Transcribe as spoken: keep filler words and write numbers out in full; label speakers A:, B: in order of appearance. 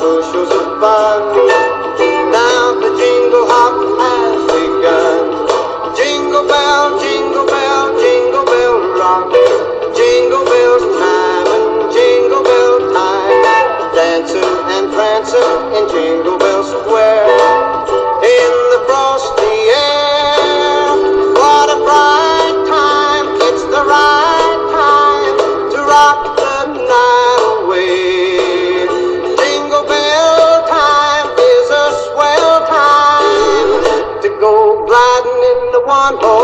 A: bushels of fun. Now the jingle hop has begun. Jingle bell, jingle bell, jingle bell rock. Jingle bell time and jingle bell time. Dancing and prancing in Jingle Bell Square. In the frosty air, what a bright time. It's the right time to rock the night away. Jingle bell time is a swell time to go gliding in the one horse